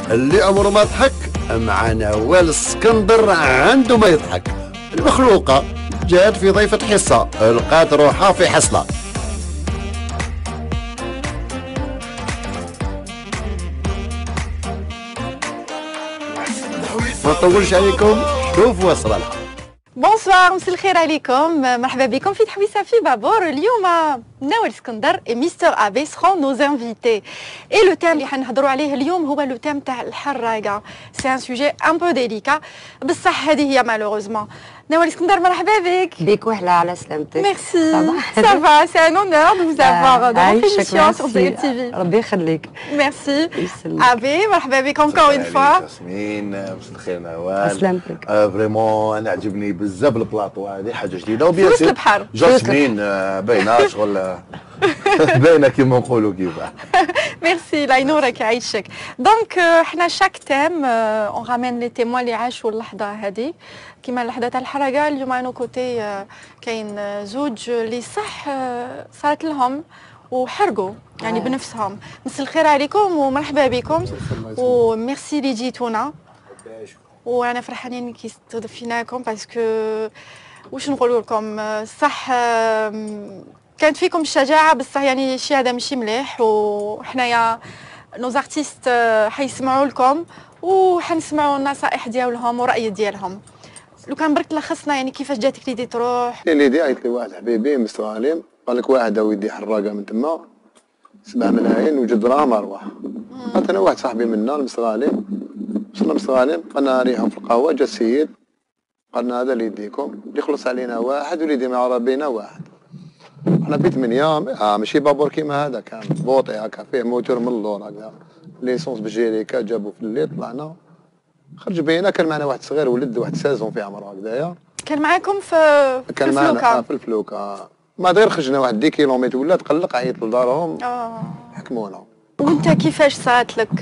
اللي عمره ما ضحك مع نوال السكندر عنده ما يضحك. المخلوقة جات في ضيفة حصة لقات روحها في حصلة. ما نطولش عليكم، شوفوا وصل لها. بونسوار، مساء الخير عليكم، مرحبا بكم في تحويسه في بابور. اليوم نوال اسكندر et Mister AB seront nos invités. Et le thème اللي حنهضروا عليه اليوم هو لو thème تاع الحراقه. C'est un sujet un peu délicat. بصح هذه هي malheureusement. نوال اسكندر مرحبا بك. بك وحلا على سلامتك. Merci. Ça va, c'est un honneur de vous avoir dans votre émission sur Zaïd TV. ربي يخليك. Merci. AB مرحبا بك encore une fois. ياسمين مساء الخير نوال. سلامتك. فريمون انا عجبني بزاف البلاطو هذه حاجه جديده في وسط البحر. جاسمين باينه شغل باينه كيما نقولوا كيفاه. ميرسي الله ينورك يعيشك. دونك حنا شاك تيم اون رامين لي تيموان اللي عاشوا اللحظه هذه كيما اللحظه تاع الحرقه. اليوم انو كوتي كاين زوج اللي صح صارت لهم وحرقوا يعني بنفسهم. مساء الخير عليكم ومرحبا بكم وميرسي اللي جيتونا وانا فرحانين كي استضفيناكم باسكو واش نقولوا لكم صح كانت فيكم الشجاعه بصح يعني الشيء هذا ماشي مليح. وحنايا نوز ارتيست حيسمعوا لكم وحنسمعوا النصائح ديالهم ورأي ديالهم. لو كان برك لخصنا يعني كيفاش جاتك ليدي تروح؟ ليدي عيط لي واحد حبيبي مستغالين قال لك واحد ودي حراقه من تما 7 ملايين وجد دراهم ارواح. قلت انا واحد صاحبي منا المستغالين وصلنا مستغالين قلنا ريحهم في القهوه. جا السيد قالنا هذا اللي يديكم اللي يخلص علينا واحد واللي يدي مع ربينا واحد. احنا بيت من يوم ماشي بابور كيما هذا كان بوطي هكا فيه موتور من اللور هكا ليسونس بالجيريكا جابوا في الليل طلعنا خرج بينا. كان معنا واحد صغير ولد واحد 16 في عمره هكذايا. كان معاكم في كان معنا في الفلوكه ما غير خرجنا واحد 10 كيلومتر ولا تقلق عيط لدارهم حكمونا. وانت كيفاش صارت لك؟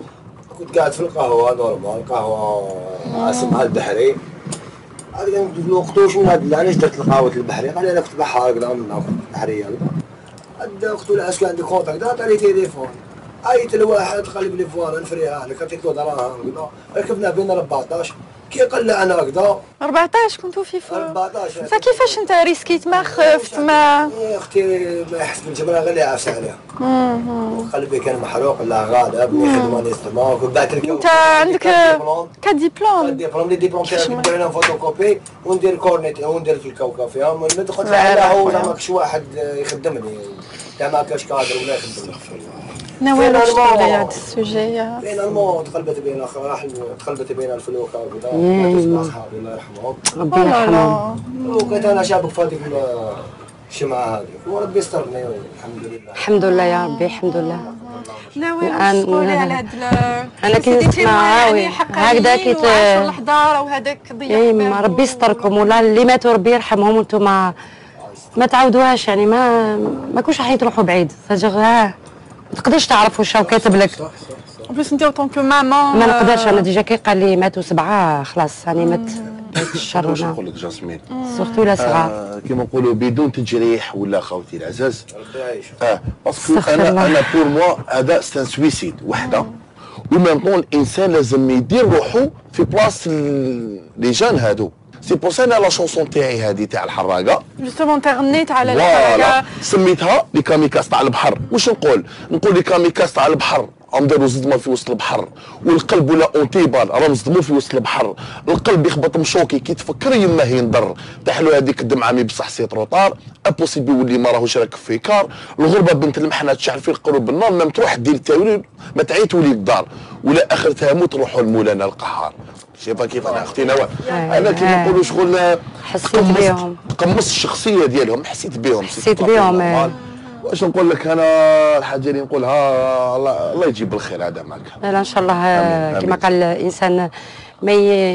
كنت قاعد في القهوه نورمال قهوه اسمها البحري. هذا ما وقتوش من هذا علاش درت القهوه البحري. قال لي انا كنت بحر هكذا من البحريه هكذا. اختو العسكر عندي كونتاكت هكذا عطاني تليفون عيط لواحد قال لي فوالا نفريها لك عطيت له دراهم هكذا. ركبنا بين 14 كي قلع انا هكذا 14 كنتو في 14. فكيفاش انت ريسكيت ما خفت ما اختي ما يحس بالجمره غير اللي عافس عليها وقلبي كان محروق لا غالب خدمه نيستمون وبعت لك انت عندك كديبلوم لي ديبلوم تاعي ندير لهم فوتوكوبي وندير كورنيت وندير في الكوكب فيها ندخل على هو ما كاش واحد يخدمني تا ما كاش كادر ولا يخدمني. نوال واش تقولي هذا السوجي؟ فينالمون تقلبت بين تقلبت بين الفلوكه وكذا مع اصحابي الله يرحمهم ربي يرحمهم. وكنت انا شابك في هذيك الشمعه هذيك وربي يسترني الحمد لله. الحمد لله يا ربي الحمد لله. نوال واش تقولي على هاد انا كي نسمع هكذا كي الحضاره وهذاك ضياع ربي يستركم ولا اللي ماتوا ربي يرحمهم وانتم ما تعاودوهاش يعني ما كوش راح تروحوا بعيد ما تقدرش تعرف واش راهو كاتب لك. بلوس انت اوتون كو مامان ما نقدرش انا ديجا كي قال لي ماتوا 7 خلاص يعني مات الشر. واش نقول لك جاسمين سورتو لا صغار كيما نقولوا بدون تجريح ولا خوتي العزاز. ربي يعيشك. باسكو انا بور موا هذا سان سويسيد وحده وميم طون الانسان لازم يدير روحه في بلاص لي جان هادو. سي بور سا انا لا شونسون تاعي هذه تاع الحراقه جوستومون انت غنيت على الحراقه سميتها لي كاميكاس تاع البحر. واش نقول لي كاميكاس تاع البحر نديرو زدمه في وسط البحر والقلب ولا اونتيبال راه مصدمو في وسط البحر. القلب يخبط مشوكي كي تفكر يماه ينضر تحلو هذيك الدمعه مي بصح سي تروطار امبوسيبل يولي ما راهوش راكب في كار. الغربه بنت المحنه تشعل في القلوب النار مام تروح دير التاويل ما تعيط ولي الدار ولا اخرتها موت روحوا لمولانا القهار. شايفه كيف انا اختي نوال انا كيما نقولوا شغل حسيت بهم تقمص الشخصيه ديالهم حسيت بهم واش نقول لك انا الحاجه اللي نقولها الله يجيب بالخير هذا معك. لا ان شاء الله كما قال الانسان ما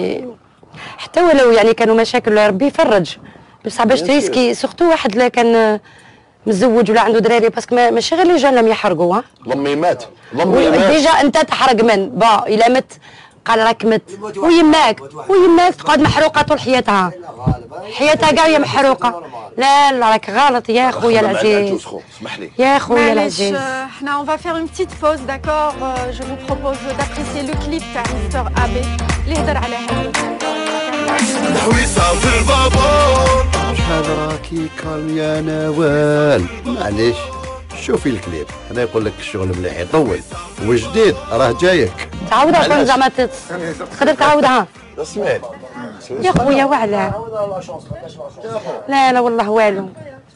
حتى ولو يعني كانوا مشاكل ربي يفرج بصح باش تريسكي سورتو واحد لا كان متزوج ولا عنده دراري باسكو ماشي غير لي جان لم يحرقوا لمي مات ديجا انت تحرق من با الا مت قال راك مت ويماك تقعد محروقه طول حياتها كاع هي محروقه. لا راك غلط يا خويا العزيز. اسمح لي يا خويا معليش العزيز. احنا on va faire une petite pause d'accord. Je vous propose d'apprécier le clip تاع مستر ابي اللي هضر على هذا الحويصه في البابور. شحال راكي كالم يا نوال. معليش شوفي الكليب هنا يقول لك الشغل مليح يطول وجديد راه جايك. تعاودها كون زعما تقدر تعاودها اسمعني يا خويا وعلاه. لا والله والو.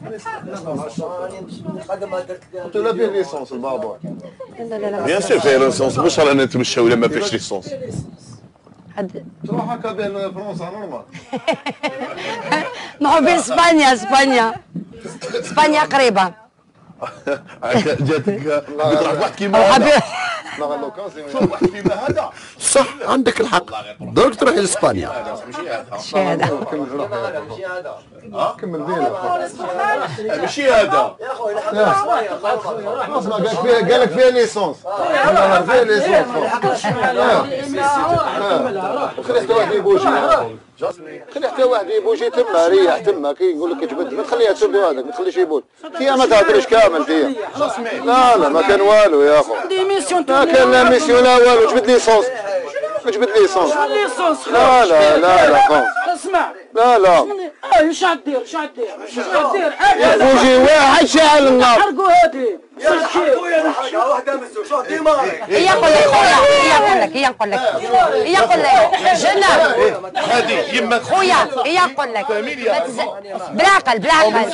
قلت له فيه ليسونس البابور. لا بيان سير فيه ليسونس واش رانا نتمشاو ولا ما فيهش ليسونس. تروح هكا بين فرنسا نورمال. نروحو بين اسبانيا قريبه. جاتك بتروح واحد كيما هذا واحد كيما هذا. صح عندك الحق درك تروح لاسبانيا. هذا كمل بينا. ماشي هذا قال لك فيها ليسونس. فيها ليسونس. خلي حتى واحد يبوجي. خلي حتى واحد يبوجي تما ريح تما كي يقول لك جبد ما تخليها تسد هذاك ما تخليش يبوج. فيها ما تهدرش كامل فيها. لا ما كان والو يا اخو. ما كان لا ميسيون لا والو. جبد ليسونس. جبد ليسونس. لا خلاص. اسمع لا ايش غدير بوجي واحد شاعل النار. حرقوا هادي هي نقول لك جنة هذه يما خويا هي نقول لك بالعقل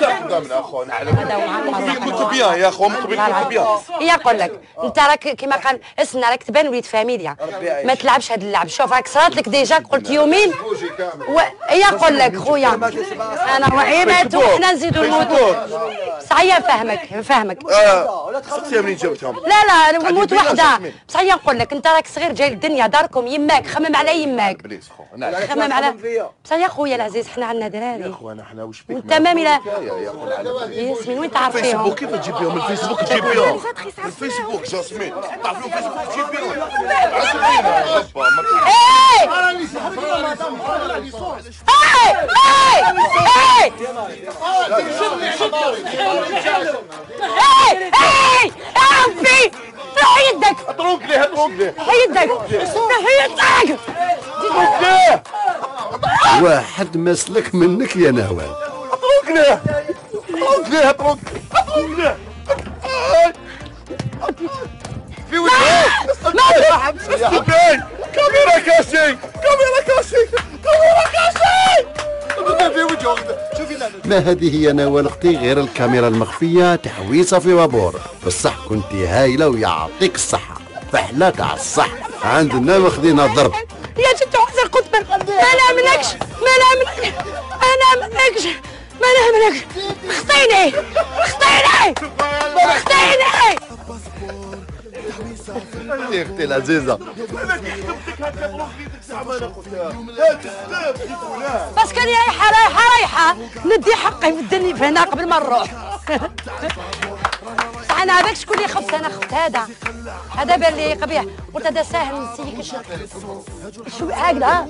قلت بيان يا اخو من قبل قلت بيان. هي نقول لك انت راك كيما قال اسنا راك تبان وليد فاميليا ما تلعبش هذا اللعب. شوف راك صرات لك ديجا قلت يومين هي نقول لك خويا انا وعيمات وحنا نزيدوا الموت. صحيح فاهمك سقسيها منين جابتهم. لا نموت وحده. بصح هي نقول لك انت راك صغير جاي للدنيا داركم يماك خمم على يماك. بليز خو خمم على بصح يا خويا العزيز حنا عندنا دراري. يا اخو انا حنا واش بيك وانت مامي لا يا اخو ياسمين وين تعرف فيهم؟ الفيسبوك كيف تجيب بهم الفيسبوك تجيب بهم الفيسبوك جاسمين تعرفوا الفيسبوك تجيب بهم. عمي يدك اترك ليه يدك واحد مسلك منك يا نوال. اترك ليه في وجهك يا حبيبي. كاميرا كاسي في وجهك. شوفي ما هذه هي نوال اختي غير الكاميرا المخفيه تحويصه في بابور. بصح كنتي هايله ويعطيك الصحه. فحله تاع الصح عندنا واخذينها ضرب. يا جد حسن قطب ما نامنكش خطيني يا اختي العزيزه بس كان رايحه ندي حقي في الدنيا هنا قبل ما نروح. صح انا هذاك شكون اللي خفت؟ انا خفت هذا بان لي قبيح. قلت هذا ساهل نسيك شو هكذا.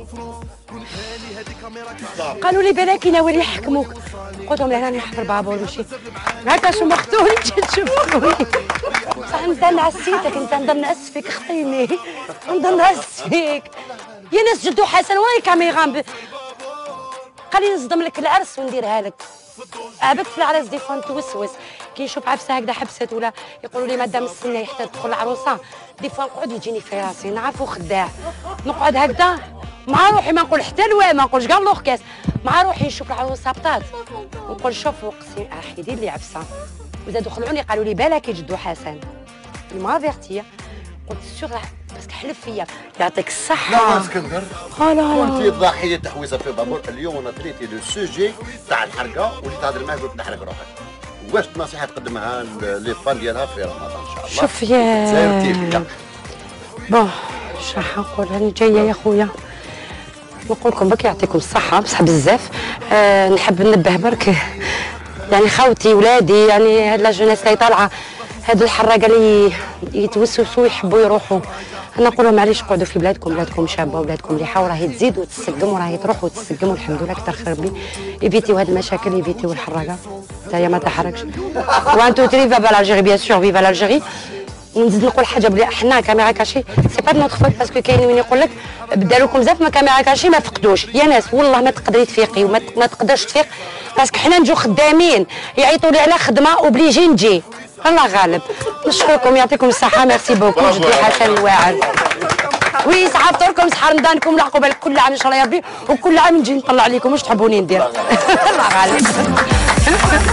قالوا لي بالك يناول يحكموك. قلت لهم لا انا نحضر بابا ونمشي هكا شو مختوني تشوفوني. صح نضل نعسيتك انت نضل نأس فيك خطيني نضل نأس فيك يا ناس. جدو حسن وين كاميرا قال لي نصدم لك العرس ونديرها لك. عبت في العرس دي فون توسوس كي نشوف عفسه هكذا حبست ولا يقولوا لي مادام السنه حتى تدخل العروسه دي فون نقعد يجيني في راسي نعرفو خداع نقعد هكذا مع روحي ما نقول حتى لوا ما نقولش كاع لوخ مع روحي نشوف العروسه بطات ونقول شوفوا قسم اخي دير لي عفسه. وزادوا خلعوني قالوا لي بالك يجدو حسن المافيرتي. قلت سيغ باسكو حلف فيا يعطيك الصحه. لا اسكندر كنتي ضحيه تحويزه في بابور. اليوم انا تريتي لو سوجي تاع الحرقه واللي تهضر معاه قلت نحرق روحك. واش نصيحه تقدمها لي فان ديالها في رمضان ان شاء الله؟ شوف يا بون شراح نقول راني جايه يا خويا نقول لكم برك يعطيكم الصحه بصح بزاف. نحب ننبه برك يعني خوتي ولادي يعني هاد لا جونيس اللي طالعه هاد الحراقه اللي يتوسوسوا يحبوا يروحوا، انا نقول لهم معليش قعدوا في بلادكم، بلادكم شابه وبلادكم مليحه وراهي تزيد وتسقم وراهي تروح وتسقم والحمد لله كثر خير ربي. ايفيتيو هاد المشاكل، ايفيتيو الحراقه، حتى ما تحركش. وان تو تري فيفا لالجيري بيان سور فيفا لالجيري. ونزيد نقول حاجه بلي حنا كاميرا كاشي سي با نوتر فوت، باسكو كاين وين يقول لك بدالوا لكم بزاف ما كاميرا كاشي ما فقدوش. يا ناس والله ما تقدري تفيقي وما تقدرش تفيق، باسكو حنا نجو خدامين يعيطوا لي على خدمه اوبليجي نجي. الله غالب. نشكركم يعطيكم الصحه، ميرسي بوكو. جدي حسن الواعر. وي صحاب طوركم صحة رمضانكم العقوبة كل عام ان شاء الله يا ربي، وكل عام نجي نطلع عليكم واش تحبوني ندير. الله غالب.